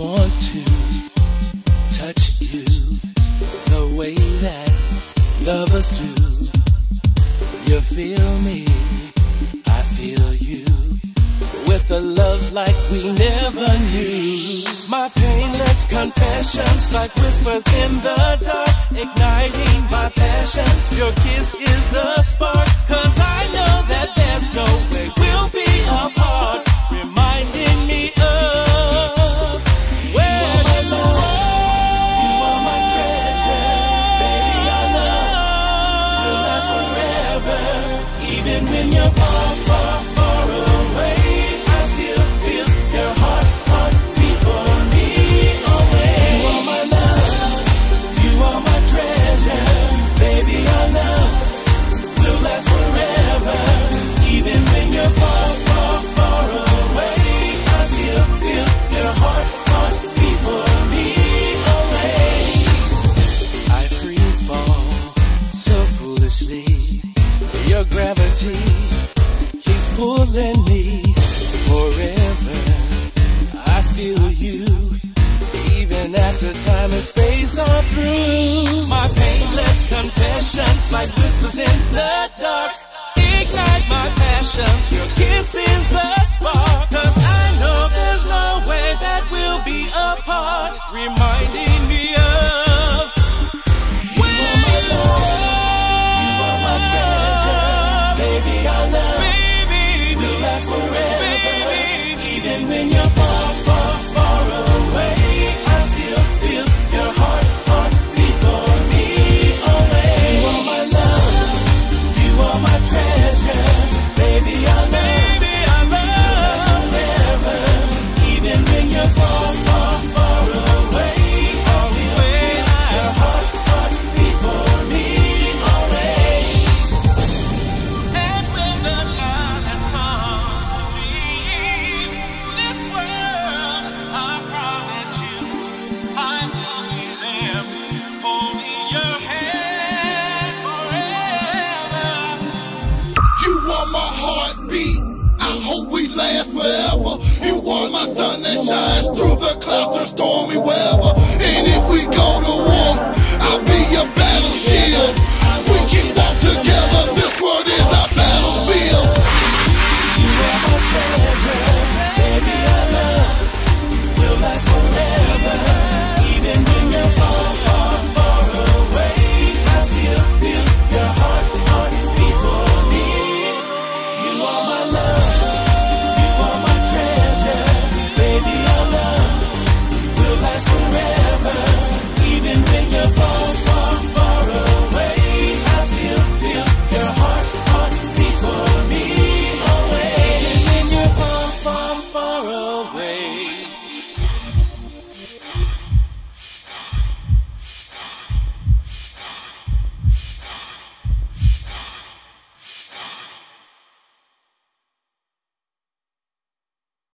want to touch you the way that lovers do. You feel me, I feel you, with a love like we never knew. My painless confessions like whispers in the dark, igniting my passions. Your kiss is the spark, 'cause I know that there's no way we'll be apart, reminding me of where you are. You are my treasure, baby, our love will last forever. Even when you're far, far, far away, I still feel your heart beat for me always. You are my love, you are my treasure, baby, our love will last forever. Even when you're far, far, far away, I still feel your heart beat for me always. I free fall so foolishly, your gravity keeps pulling me forever. I feel you, even after time and space are through. My painless confessions like whispers in the dark, ignite my passions. Your kiss is the spark, 'cause I know there's no way that we'll be apart, reminding me of you are my love, you are my treasure, baby, our love will last forever. Even when you're far, far, far away, I still feel your heart beat for me always. You are my love, you are my treasure, baby, our love will last forever. Even when you're far, far, far away, I still feel your heart beat for me always. And when the time has come to leave this world, I promise you I will be there, holding your hand forever. You are my heartbeat, I hope we last forever. You are my sun that shines through the clouds and stormy weather. And if we go to war, I'll be your battle shield.